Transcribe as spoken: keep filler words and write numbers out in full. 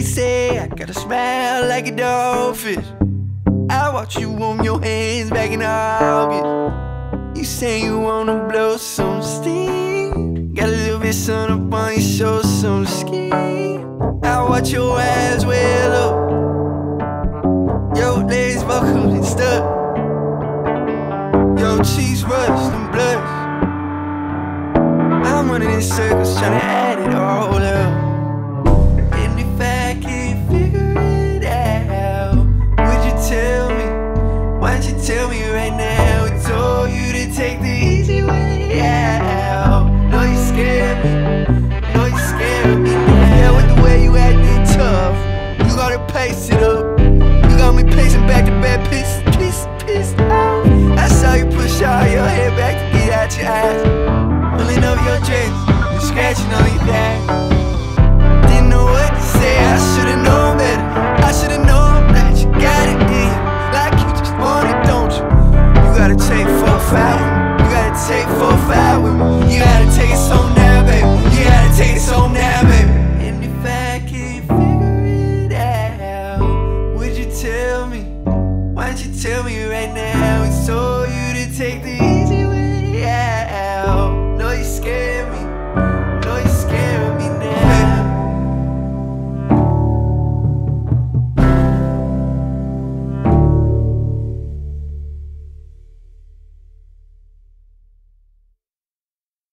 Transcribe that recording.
say I got a smile like a dogfish. I watch you warm your hands back in August. You say you wanna blow some steam. Got a little bit sun up on your shoulders, some skin. I watch your eyes well up, your legs buckled and stuck, your cheeks rushed and blushed. I'm running in circles trying to add it all up. And if I can't figure it out, would you tell me? Why don't you tell me right now? I told you to take the easy way out. No, you scared me. No, you scared me now. Yeah, with the way you acting tough, you gotta pace it.